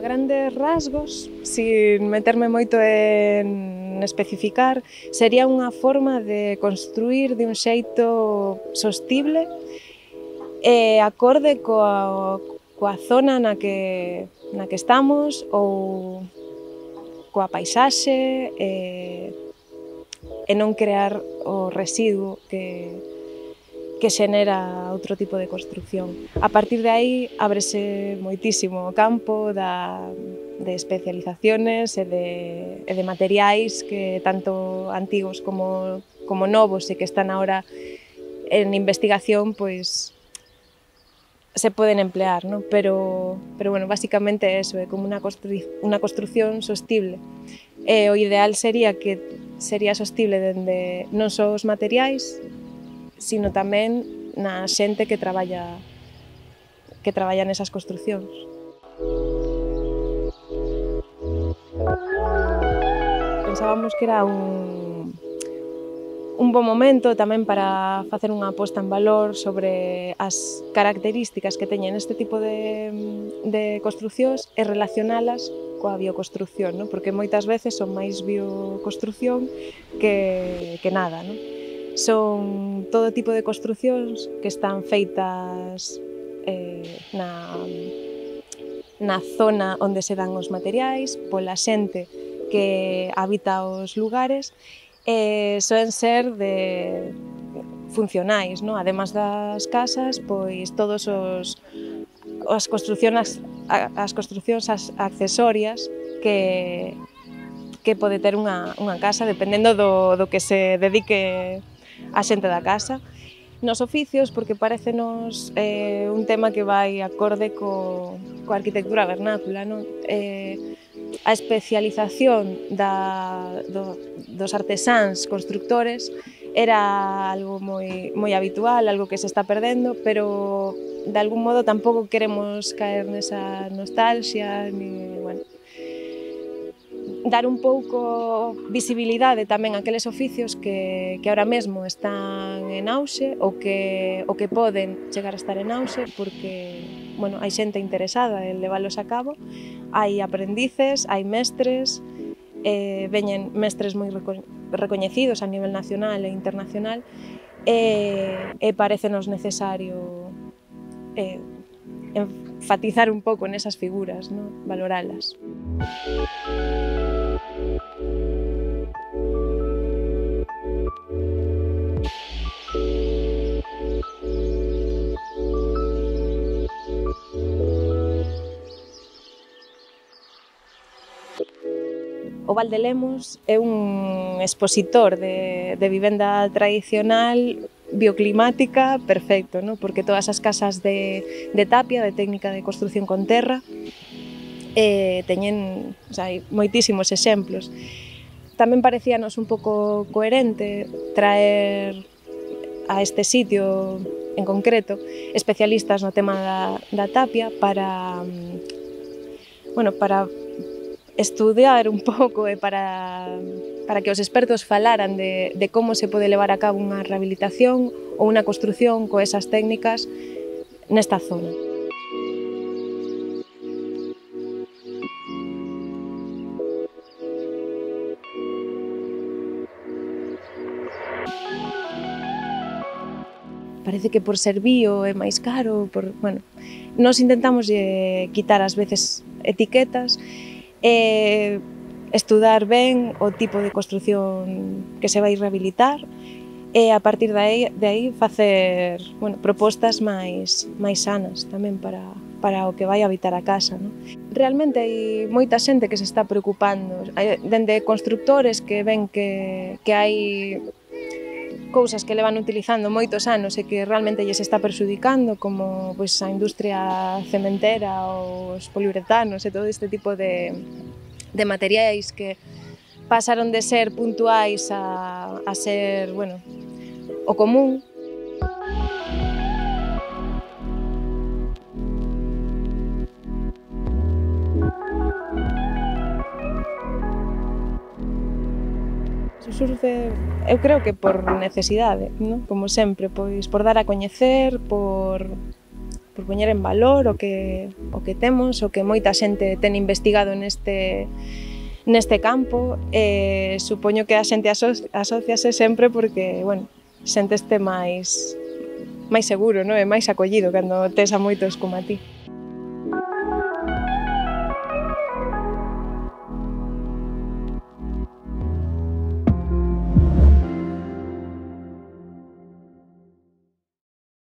a grandes rasgos, sin meterme moito en especificar, sería unha forma de construir de un xeito sostible e acorde coa zona na que estamos ou coa paisaxe e non crear o residuo que xenera outro tipo de construción. A partir de aí ábrese moitísimo o campo de especializaciones e de materiais que tanto antigos como novos e que están ahora en investigación, pois se poden emplear, ¿no? Pero bueno, basicamente eso, é como unha construción sostible. E o ideal sería sostible dende non só os materiais, sino tamén na xente que traballa nesas construcións. Pensábamos que era un bo momento tamén para facer unha posta en valor sobre as características que teñen este tipo de construcións e relacionalas coa bioconstrucción, ¿no? Porque moitas veces son máis bioconstrucción que nada, ¿no? Son todo tipo de construcións que están feitas na zona onde se dan os materiais, pola xente que habita os lugares, soen ser funcionais, ¿no? Además das casas, pois todos as construcións accesorias que pode ter unha casa, dependendo do que se dedique a xente da casa. Nos oficios, porque parecenos un tema que vai acorde coa arquitectura vernácula, non? A especialización dos artesáns constructores era algo moi habitual, algo que se está perdendo, pero de algún modo tampouco queremos caer nesa nostalgia, ni, bueno, dar un pouco visibilidade tamén a aqueles oficios que ahora mesmo están en auxe ou que poden chegar a estar en auxe porque, bueno, hai xente interesada en leválos a cabo, hai aprendices, hai mestres, veñen mestres moi recoñecidos a nivel nacional e internacional e parecenos necesario enfatizar un pouco nesas figuras, ¿no? Valoralas. O Val de Lemos é un expositor de vivenda tradicional bioclimática perfecto, ¿no? Porque todas as casas de tapia, de técnica de construción con terra, teñen, o sea, hai moitísimos exemplos. Tamén parecíanos un pouco coherente traer a este sitio en concreto especialistas no tema da tapia para estudiar un pouco e para que os expertos falaran de como se pode levar a cabo unha rehabilitación ou unha construción con esas técnicas nesta zona. Parece que por ser bio é máis caro, nos intentamos quitar ás veces etiquetas e estudar ben o tipo de construción que se vai rehabilitar e a partir de aí facer propostas máis sanas tamén para o que vai habitar a casa, ¿no? Realmente hai moita xente que se está preocupando, dende constructores que ven que hai cousas que levan utilizando moitos anos e que realmente lles está perxudicando, como pois, a industria cementera, os poliuretanos e todo este tipo de materiais que pasaron de ser puntuais a ser, o común. Surge, eu creo que por necesidade, non? Como sempre, pois por dar a coñecer, por por poñer en valor o que temos, o que moita xente ten investigado neste campo. Supoño que a xente asociase sempre porque, bueno, xenteste máis seguro, non? E máis acollido cando tes a moitos como a ti.